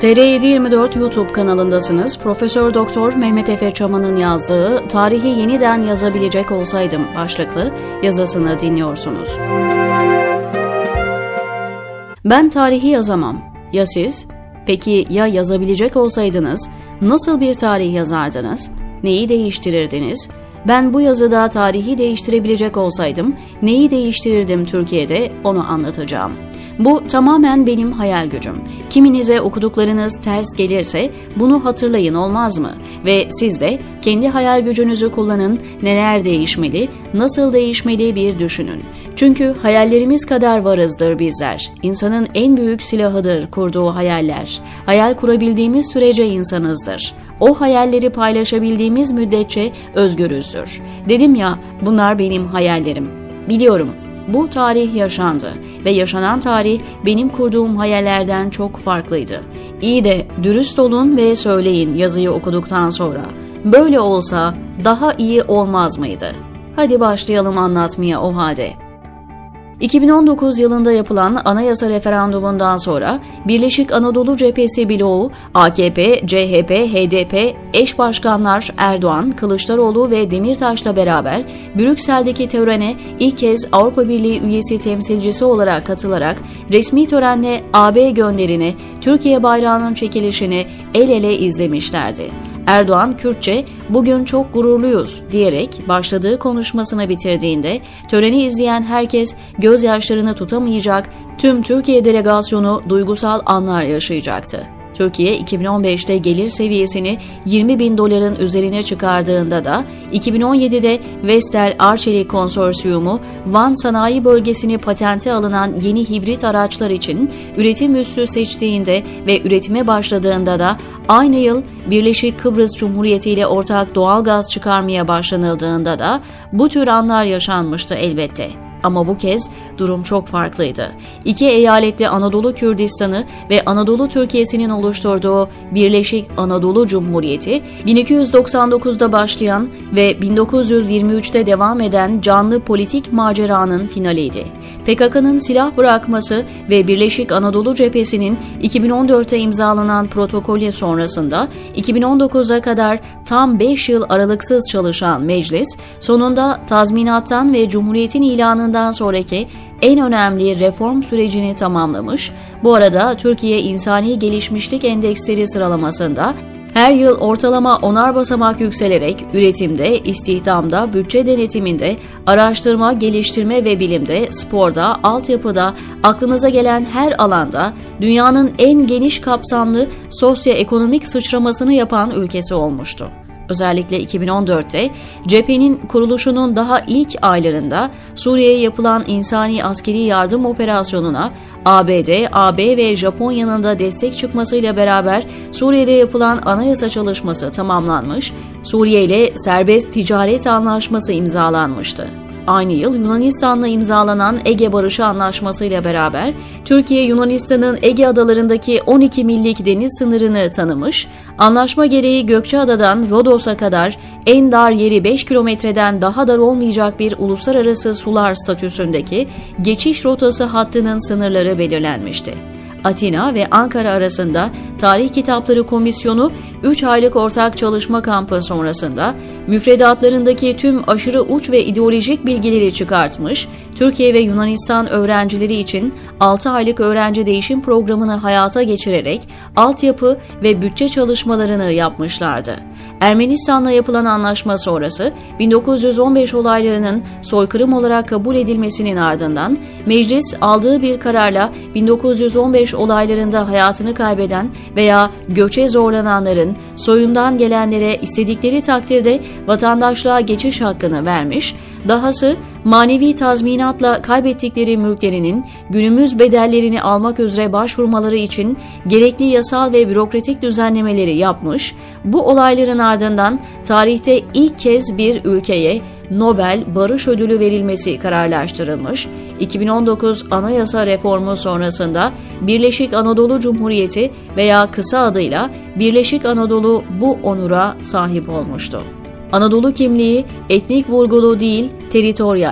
TR724 YouTube kanalındasınız. Profesör Doktor Mehmet Efe Çaman'ın yazdığı "Tarihi yeniden yazabilecek olsaydım" başlıklı yazısını dinliyorsunuz. Ben tarihi yazamam. Ya siz? Peki ya yazabilecek olsaydınız nasıl bir tarih yazardınız? Neyi değiştirirdiniz? Ben bu yazıda tarihi değiştirebilecek olsaydım neyi değiştirirdim Türkiye'de, onu anlatacağım. Bu tamamen benim hayal gücüm. Kiminize okuduklarınız ters gelirse bunu hatırlayın, olmaz mı? Ve siz de kendi hayal gücünüzü kullanın, neler değişmeli, nasıl değişmeli bir düşünün. Çünkü hayallerimiz kadar varızdır bizler. İnsanın en büyük silahıdır kurduğu hayaller. Hayal kurabildiğimiz sürece insanızdır. O hayalleri paylaşabildiğimiz müddetçe özgürüzdür. Dedim ya, bunlar benim hayallerim. Biliyorum. Bu tarih yaşandı ve yaşanan tarih benim kurduğum hayallerden çok farklıydı. İyi de dürüst olun ve söyleyin yazıyı okuduktan sonra. Böyle olsa daha iyi olmaz mıydı? Hadi başlayalım anlatmaya o halde. 2019 yılında yapılan anayasa referandumundan sonra Birleşik Anadolu Cephesi bloğu, AKP, CHP, HDP, eş başkanlar Erdoğan, Kılıçdaroğlu ve Demirtaş'la beraber Brüksel'deki törene ilk kez Avrupa Birliği üyesi temsilcisi olarak katılarak resmi törenle AB gönderini, Türkiye bayrağının çekilişini el ele izlemişlerdi. Erdoğan Kürtçe "Bugün çok gururluyuz" diyerek başladığı konuşmasını bitirdiğinde töreni izleyen herkes gözyaşlarını tutamayacak, tüm Türkiye delegasyonu duygusal anlar yaşayacaktı. Türkiye 2015'te gelir seviyesini 20 bin doların üzerine çıkardığında da 2017'de Vestel Arçelik Konsorsiyumu Van Sanayi Bölgesi'ni patente alınan yeni hibrit araçlar için üretim üssü seçtiğinde ve üretime başladığında da aynı yıl Birleşik Kıbrıs Cumhuriyeti ile ortak doğalgaz çıkarmaya başlanıldığında da bu tür anlar yaşanmıştı elbette. Ama bu kez durum çok farklıydı. İki eyaletli Anadolu Kürdistan'ı ve Anadolu Türkiye'sinin oluşturduğu Birleşik Anadolu Cumhuriyeti, 1299'da başlayan ve 1923'te devam eden canlı politik maceranın finaliydi. PKK'nın silah bırakması ve Birleşik Anadolu Cephesi'nin 2014'te imzalanan protokolü sonrasında 2019'a kadar tam 5 yıl aralıksız çalışan meclis, sonunda tazminattan ve Cumhuriyet'in ilanından sonraki en önemli reform sürecini tamamlamış. Bu arada Türkiye İnsani Gelişmişlik Endeksleri sıralamasında her yıl ortalama 10'ar basamak yükselerek üretimde, istihdamda, bütçe denetiminde, araştırma, geliştirme ve bilimde, sporda, altyapıda, aklınıza gelen her alanda dünyanın en geniş kapsamlı sosyoekonomik sıçramasını yapan ülkesi olmuştu. Özellikle 2014'te cephenin kuruluşunun daha ilk aylarında Suriye'ye yapılan insani askeri yardım operasyonuna ABD, AB ve Japonya'nın da destek çıkmasıyla beraber Suriye'de yapılan anayasa çalışması tamamlanmış, Suriye ile serbest ticaret anlaşması imzalanmıştı. Aynı yıl Yunanistan'la imzalanan Ege Barışı Anlaşması ile beraber Türkiye, Yunanistan'ın Ege adalarındaki 12 millik deniz sınırını tanımış, anlaşma gereği Gökçeada'dan Rodos'a kadar en dar yeri 5 kilometreden daha dar olmayacak bir uluslararası sular statüsündeki geçiş rotası hattının sınırları belirlenmişti. Atina ve Ankara arasında Tarih Kitapları Komisyonu 3 aylık ortak çalışma kampı sonrasında müfredatlarındaki tüm aşırı uç ve ideolojik bilgileri çıkartmış, Türkiye ve Yunanistan öğrencileri için 6 aylık öğrenci değişim programını hayata geçirerek altyapı ve bütçe çalışmalarını yapmışlardı. Ermenistan'la yapılan anlaşma sonrası 1915 olaylarının soykırım olarak kabul edilmesinin ardından meclis aldığı bir kararla 1915 olaylarında hayatını kaybeden veya göçe zorlananların soyundan gelenlere istedikleri takdirde vatandaşlığa geçiş hakkını vermiş, dahası manevi tazminatla kaybettikleri mülklerinin günümüz bedellerini almak üzere başvurmaları için gerekli yasal ve bürokratik düzenlemeleri yapmış, bu olayların ardından tarihte ilk kez bir ülkeye Nobel Barış Ödülü verilmesi kararlaştırılmış, 2019 anayasa reformu sonrasında Birleşik Anadolu Cumhuriyeti veya kısa adıyla Birleşik Anadolu bu onura sahip olmuştu. Anadolu kimliği etnik vurgulu değil, teritoryal,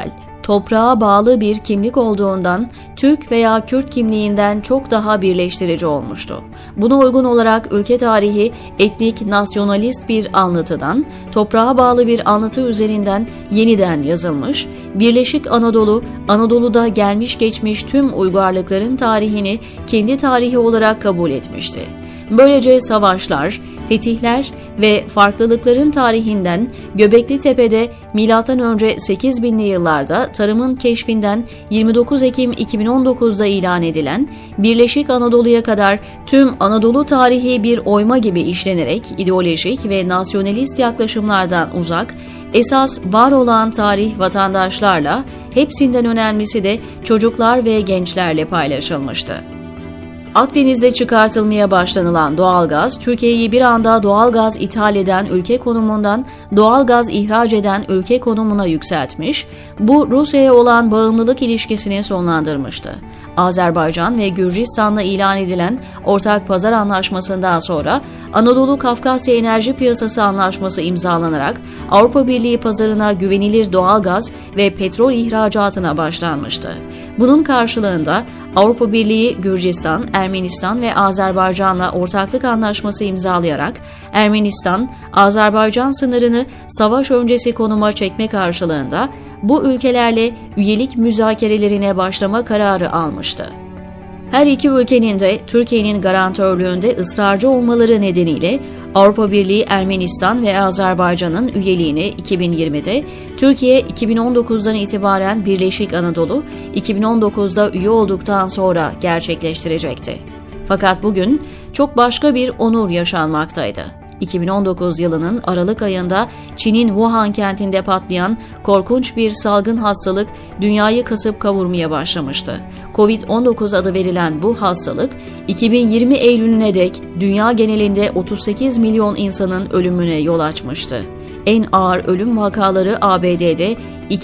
toprağa bağlı bir kimlik olduğundan Türk veya Kürt kimliğinden çok daha birleştirici olmuştu. Buna uygun olarak ülke tarihi etnik, nasyonalist bir anlatıdan, toprağa bağlı bir anlatı üzerinden yeniden yazılmış, Birleşik Anadolu, Anadolu'da gelmiş geçmiş tüm uygarlıkların tarihini kendi tarihi olarak kabul etmişti. Böylece savaşlar, fetihler ve farklılıkların tarihinden Göbekli Tepe'de M.Ö. 8000'li yıllarda tarımın keşfinden 29 Ekim 2019'da ilan edilen Birleşik Anadolu'ya kadar tüm Anadolu tarihi bir oyma gibi işlenerek ideolojik ve nasyonalist yaklaşımlardan uzak, esas var olan tarih vatandaşlarla, hepsinden önemlisi de çocuklar ve gençlerle paylaşılmıştı. Akdeniz'de çıkartılmaya başlanılan doğalgaz, Türkiye'yi bir anda doğalgaz ithal eden ülke konumundan doğalgaz ihraç eden ülke konumuna yükseltmiş, bu Rusya'ya olan bağımlılık ilişkisini sonlandırmıştı. Azerbaycan ve Gürcistan'la ilan edilen Ortak Pazar Anlaşması'ndan sonra Anadolu Kafkasya Enerji Piyasası Anlaşması imzalanarak Avrupa Birliği pazarına güvenilir doğalgaz ve petrol ihracatına başlanmıştı. Bunun karşılığında Avrupa Birliği, Gürcistan, Ermenistan ve Azerbaycan'la ortaklık anlaşması imzalayarak Ermenistan, Azerbaycan sınırını savaş öncesi konuma çekme karşılığında bu ülkelerle üyelik müzakerelerine başlama kararı almıştı. Her iki ülkenin de Türkiye'nin garantörlüğünde ısrarcı olmaları nedeniyle Avrupa Birliği, Ermenistan ve Azerbaycan'ın üyeliğini 2020'de, Türkiye 2019'dan itibaren Birleşik Anadolu, 2019'da üye olduktan sonra gerçekleştirecekti. Fakat bugün çok başka bir onur yaşanmaktaydı. 2019 yılının Aralık ayında Çin'in Wuhan kentinde patlayan korkunç bir salgın hastalık dünyayı kasıp kavurmaya başlamıştı. Covid-19 adı verilen bu hastalık 2020 Eylül'üne dek dünya genelinde 38 milyon insanın ölümüne yol açmıştı. En ağır ölüm vakaları ABD'de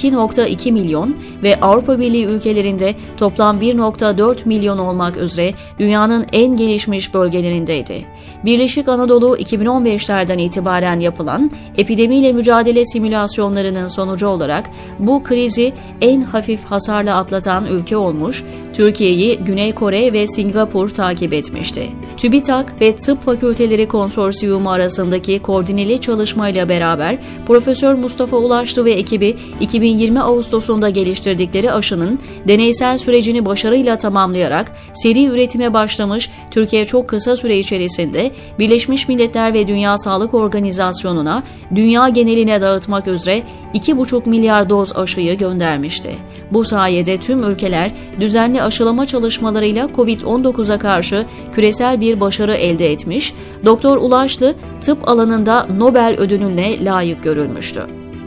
2,2 milyon ve Avrupa Birliği ülkelerinde toplam 1,4 milyon olmak üzere dünyanın en gelişmiş bölgelerindeydi. Birleşik Anadolu 2015'lerden itibaren yapılan epidemiyle mücadele simülasyonlarının sonucu olarak bu krizi en hafif hasarla atlatan ülke olmuş, Türkiye'yi Güney Kore ve Singapur takip etmişti. TÜBİTAK ve Tıp Fakülteleri Konsorsiyumu arasındaki koordineli çalışmayla beraber Profesör Mustafa Ulaşlı ve ekibi 2020 Ağustos'unda geliştirdikleri aşının deneysel sürecini başarıyla tamamlayarak seri üretime başlamış, Türkiye çok kısa süre içerisinde Birleşmiş Milletler ve Dünya Sağlık Organizasyonu'na dünya geneline dağıtmak üzere 2,5 milyar doz aşıyı göndermişti. Bu sayede tüm ülkeler düzenli aşılama çalışmalarıyla Covid-19'a karşı küresel bir başarı elde etmiş, Doktor Ulaşlı tıp alanında Nobel ödülüne layık görülmüştü.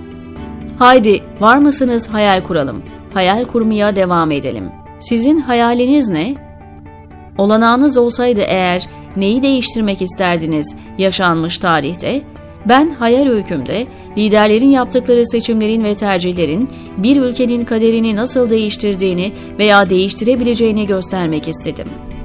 Haydi var mısınız hayal kuralım, hayal kurmaya devam edelim. Sizin hayaliniz ne? Olanağınız olsaydı eğer neyi değiştirmek isterdiniz yaşanmış tarihte? Ben hayal öykümde liderlerin yaptıkları seçimlerin ve tercihlerin bir ülkenin kaderini nasıl değiştirdiğini veya değiştirebileceğini göstermek istedim.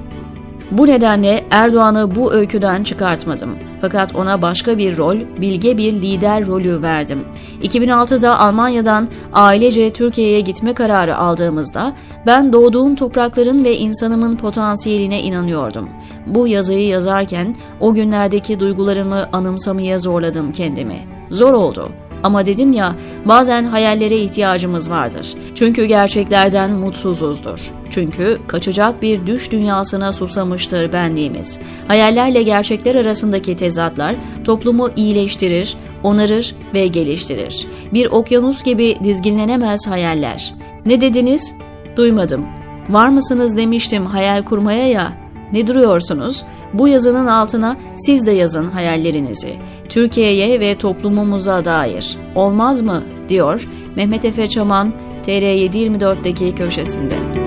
Bu nedenle Erdoğan'ı bu öyküden çıkartmadım. Fakat ona başka bir rol, bilge bir lider rolü verdim. 2006'da Almanya'dan ailece Türkiye'ye gitme kararı aldığımızda ben doğduğum toprakların ve insanımın potansiyeline inanıyordum. Bu yazıyı yazarken o günlerdeki duygularımı anımsamaya zorladım kendimi. Zor oldu. Ama dedim ya, bazen hayallere ihtiyacımız vardır. Çünkü gerçeklerden mutsuzuzdur. Çünkü kaçacak bir düş dünyasına susamıştır benliğimiz. Hayallerle gerçekler arasındaki tezatlar toplumu iyileştirir, onarır ve geliştirir. Bir okyanus gibi dizginlenemez hayaller. Ne dediniz? Duymadım. Var mısınız demiştim hayal kurmaya ya. Ne duruyorsunuz? Bu yazının altına siz de yazın hayallerinizi. Türkiye'ye ve toplumumuza dair. Olmaz mı? Diyor Mehmet Efe Çaman, TR724'deki köşesinde.